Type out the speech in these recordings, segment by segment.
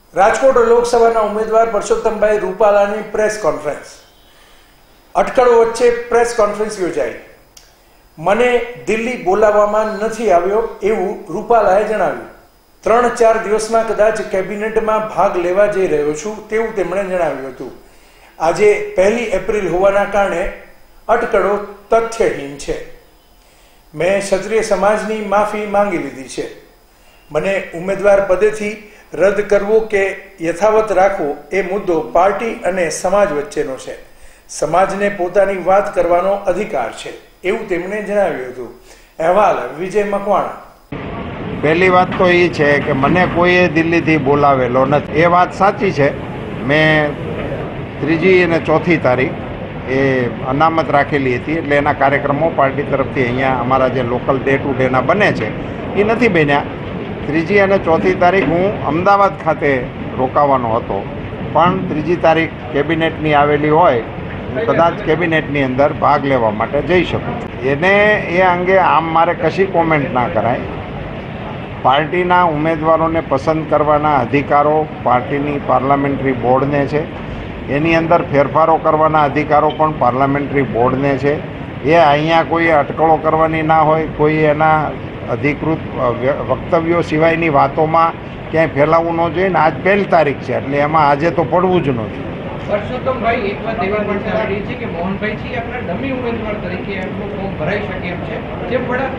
રાજકોટ લોકસભાના ઉમેદવાર પરસોત્તમભાઈ રૂપાલાની પ્રેસ કોન્ફરન્સ. અટકળો વચ્ચે પ્રેસ કોન્ફરન્સ યોજાઈ. મને દિલ્હી બોલાવવામાં નથી આવ્યો એવું રૂપાલાએ જણાવ્યું. 3-4 દિવસમાં કદાચ કેબિનેટમાં ભાગ લેવા જઈ રહ્યો છું તેવું તેમણે જણાવ્યું હતું. આજે 1 એપ્રિલ હોવાના કારણે અટકળો તથ્યહીન છે. મેં ક્ષત્રિય સમાજની માફી માંગી લીધી છે. મને ઉમેદવાર પદેથી રદ કરવો કે યથાવત રાખવો એ મુદ્દો પાર્ટી અને સમાજ વચ્ચેનો છે. સમાજને પોતાની વાત કરવાનો અધિકાર છે એવું તેમણે જણાવ્યું હતું. અહેવાલ વિજય મકવાણા. પહેલી વાત તો એ છે કે મને કોઈએ દિલ્હીથી બોલાવેલો નથી. એ વાત સાચી છે. મેં 3જી અને 4થી તારીખ એ અનામત રાખેલી હતી, એટલે એના કાર્યક્રમો પાર્ટી તરફથી અહીંયા અમારા જે લોકલ ડે ટુ ડેના બને છે એ નથી બન્યા. 3જી અને 4થી તારીખ હું અમદાવાદ ખાતે રોકાવાનો હતો, પણ 3જી તારીખ કેબિનેટની આવેલી હોય, હું કદાચ કેબિનેટની અંદર ભાગ લેવા માટે જઈ શકું છું. એ અંગે આમ મારે કશી કોમેન્ટ ના કરાય. પાર્ટીના ઉમેદવારોને પસંદ કરવાના અધિકારો પાર્ટીની પાર્લામેન્ટરી બોર્ડને છે. એની અંદર ફેરફારો કરવાના અધિકારો પણ પાર્લામેન્ટરી બોર્ડને છે. એ અહીંયા કોઈ અટકળો કરવાની ના હોય, કોઈ એના અધિકૃત વક્તવ્યો સિવાયની વાતોમાં ક્યાંય ફેલાવવું ન જોઈએ. ને આજ 1 તારીખ છે, એટલે એમાં આજે તો પડવું જ ન જોઈએ. પરસોત્તમભાઈ, એક વાત એવી પણ સાંભળી રહી છે કે મોહનભાઈ છે આપણા ડમી ઉમેદવાર તરીકે એમનું ફોર્મ ભરાઈ શકે એમ છે. જે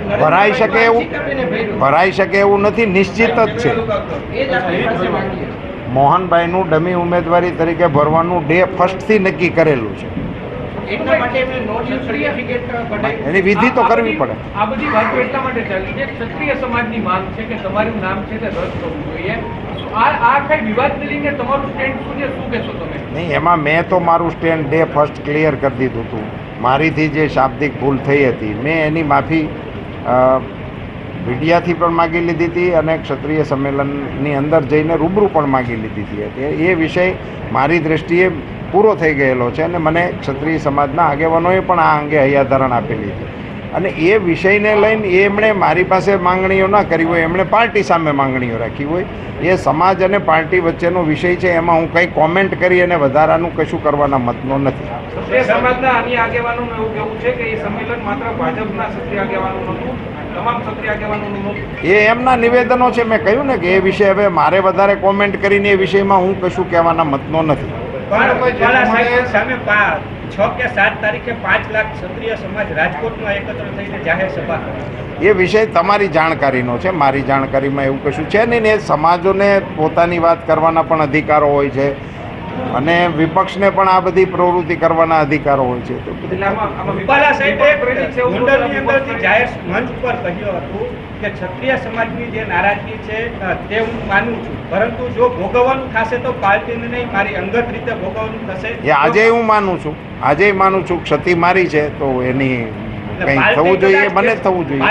ભરાઈ શકે એવું નથી, નિશ્ચિત જ છે. એ જ આપણી પાસે બાકી છે. મોહનભાઈનું ડમી ઉમેદવારી તરીકે ભરવાનું ડે 1થી નક્કી કરેલું છે. એટલા માટે એમને નોન સર્ટિફિકેટ કઢાવી, એની વિધિ તો કરવી પડે. આ બધી વાતો એટલા માટે ચાલી છે. ક્ષત્રિય સમાજની માંગ છે કે તમારું નામ છે તે રદ કરવું જોઈએ. આ કઈ વિવાદને લઈને તમારું સ્ટેન્ડ શું છે, શું કહેશો તમે? નહીં, એમાં મેં તો મારું સ્ટેન્ડ ડે 1 ક્લિયર કરી દીધું હતું. મારીથી જે શાબ્દિક ભૂલ થઈ હતી, મેં એની માફી મીડિયાથી પણ માગી લીધી હતી અને ક્ષત્રિય સંમેલનની અંદર જઈને રૂબરૂ પણ માગી લીધી હતી. એ વિષય મારી દૃષ્ટિએ પૂરો થઈ ગયેલો છે અને મને ક્ષત્રિય સમાજના આગેવાનોએ પણ આ અંગે હૈયાધારણ આપેલી હતી. અને એ વિષયને લઈને એમણે મારી પાસે માંગણીઓ ના કરી હોય, એમણે પાર્ટી સામે માંગણીઓ રાખી હોય. એ સમાજ અને પાર્ટી વચ્ચેનો વિષય છે, એમાં હું કંઈ કોમેન્ટ કરી અને વધારાનું કશું કરવાના મતનો નથી. ક્ષત્રિય સમાજના અન્ય આગેવાનોનું એવું કહેવું છે કે એ સંમેલન માત્ર ભાજપના ક્ષત્રિય આગેવાનોનું નહોતું, તમામ ક્ષત્રિય આગેવાનોનું નહોતું. એ એમના નિવેદનો છે. મેં કહ્યું ને કે એ વિષય હવે મારે વધારે કોમેન્ટ કરીને એ વિષયમાં હું કશું કહેવાના મતનો નથી. સામે 6 કે 7 તારીખે 5 લાખ ક્ષત્રિય સમાજ રાજકોટમાં એકત્ર થઈને જાહેર સભા. એ વિષય તમારી જાણકારીનો છે, મારી જાણકારીમાં એવું કશું છે નહીં. ને સમાજોને પોતાની વાત કરવાના પણ અધિકારો હોય છે અને વિપક્ષને પણ આ બધી પ્રવૃત્તિ કરવાના અધિકારો હોય છે. રૂપાલા સાહેબે ગોંડલની અંદરથી જાહેર મંચ પર કહ્યું હતું કે ક્ષત્રિય સમાજની જે નારાજગી છે તે હું માનું છું, પરંતુ જો ભોગવવાનું થશે તો પાર્ટીને નહીં, મારી અંગત રીતે ભોગવવાનું થશે. એ આજે હું માનું છું, આજે માનું છું. ક્ષતિ મારી છે તો એની કંઈ થવું જોઈએ, મને થવું જોઈએ.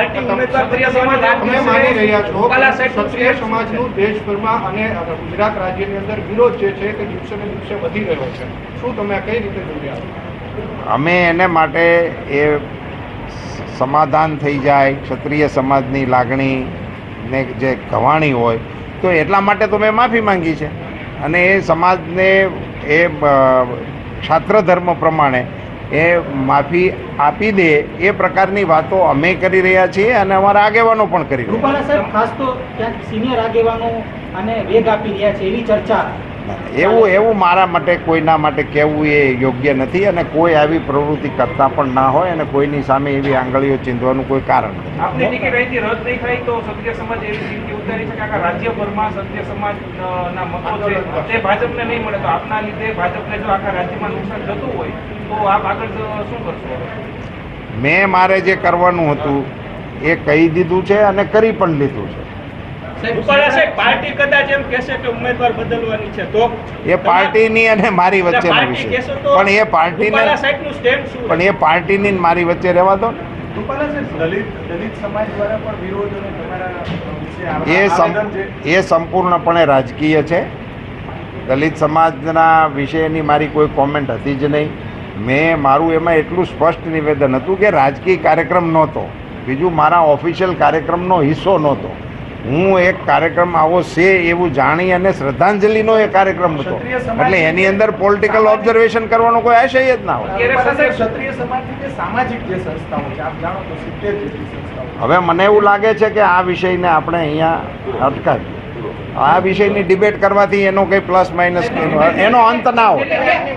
ક્ષત્રિય સમાજનું દેશભરમાં અને ગુજરાત રાજ્યની અંદર વિરોધ જે છે તે દિવસે ને દિવસે વધી રહ્યો છે. શું તમે કઈ રીતે જોયા? અમે એને માટે એ સમાધાન થઈ જાય, ક્ષત્રિય સમાજની લાગણીને જે ગવાણી હોય તો એટલા માટે તો મેં માફી માંગી છે. અને એ સમાજને એ ક્ષાત્ર ધર્મ પ્રમાણે એ માફી આપી દે એ પ્રકારની વાતો અમે કરી રહ્યા છીએ અને અમારા આગેવાનો પણ કરી રહ્યા. રૂપાલા સાહેબ, ખાસ તો ક્યાંક સિનિયર આગેવાનો અને વેગ આપી રહ્યા છે એવી ચર્ચા. એવું મારા માટે કોઈના માટે કહેવું એ યોગ્ય નથી અને કોઈ આવી પ્રવૃત્તિ કરતા પણ ના હોય અને કોઈની સામે એવી આંગળીઓ ચીંધવાનું કોઈ કારણ નથી. આપની ટિકિટ અહીંથી રદ નહીં થાય તો ક્ષત્રિય સમાજ એવી સ્થિતિ ઉતારી છે કે આખા રાજ્યભરમાં ક્ષત્રિય સમાજના મતો છે તે ભાજપને નહીં મળે, તો આપના લીધે ભાજપને જો આખા રાજ્યમાં નુકસાન થતું હોય તો આપ આગળ શું કરશો? મેં મારે જે કરવાનું હતું એ કહી દીધું છે અને કરી પણ લીધું છે. રૂપાલા સાહેબ, પાર્ટી કદાચ એમ કહેશે કે ઉમેદવાર બદલવાની છે તો એ પાર્ટીની અને મારી વચ્ચેનો વિષય, પણ એ પાર્ટીને પણ એ પાર્ટીની મારી વચ્ચે રહેવા દો. રૂપાલા સાહેબ, દલિત સમાજ દ્વારા પણ વિરોધ અને તમારા એ સંપૂર્ણપણે રાજકીય છે. દલિત સમાજના વિષયની મારી કોઈ કોમેન્ટ હતી જ નહીં. મારું એમાં એટલું સ્પષ્ટ નિવેદન હતું કે રાજકીય કાર્યક્રમ નહોતો, બીજું મારા ઓફિશિયલ કાર્યક્રમનો હિસ્સો નહોતો. હું એક કાર્યક્રમ આવો છે એવું જાણી અને શ્રદ્ધાંજલિનો એ કાર્યક્રમ હતો, એટલે એની અંદર પોલિટિકલ ઓબ્ઝર્વેશન કરવાનો કોઈ આશય જ ના હોય. ક્ષત્રિય સમાજની જે સામાજિક જે સંસ્થાઓ છે, આપ જાણો તો 70 જેટલી સંસ્થાઓ. હવે મને એવું લાગે છે કે આ વિષયને આપણે અહીંયા અટકાવીએ. આ વિષયની ડિબેટ કરવાથી એનો કંઈ પ્લસ માઇનસ એનો અંત ના હોય.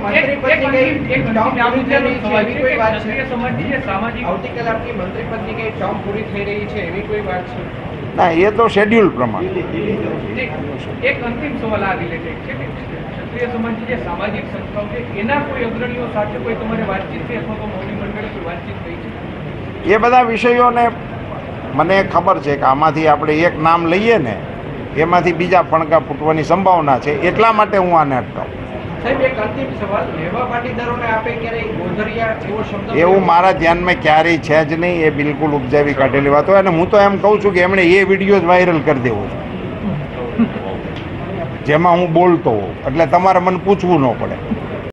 ના, એ તો શેડ્યુલ પ્રમાણે. એક અંતિમ સવાલ આ રિલેટેડ છે કે ક્ષત્રિય સમાજની જે સામાજિક સંસ્થાઓ છે એના કોઈ અગ્રણીઓ સાથે કોઈ તમારે વાતચીત થઈ અથવા તો મોવડી મંડળે કોઈ વાતચીત થઈ છે? એ બધા વિષયોને મને ખબર છે કે આમાંથી આપણે એક નામ લઈએ ને એમાંથી બીજા ફણકા ફૂટવાની સંભાવના છે, એટલા માટે હું આને અટકાવું. સાહેબ, એક અંતિમ સવાલ, લેવા પાટીદારોને આપે ક્યારેય ગોધરિયા એવો શબ્દ એવું મારા ધ્યાનમાં ક્યારેય છે જ નહીં. એ બિલકુલ ઉપજાવી કાઢેલી વાત હોય, અને હું તો એમ કહું છું કે એમણે એ વિડીયો જ વાયરલ કરી દેવો છે જેમાં હું બોલતો હોઉં, એટલે તમારે મને પૂછવું ન પડે.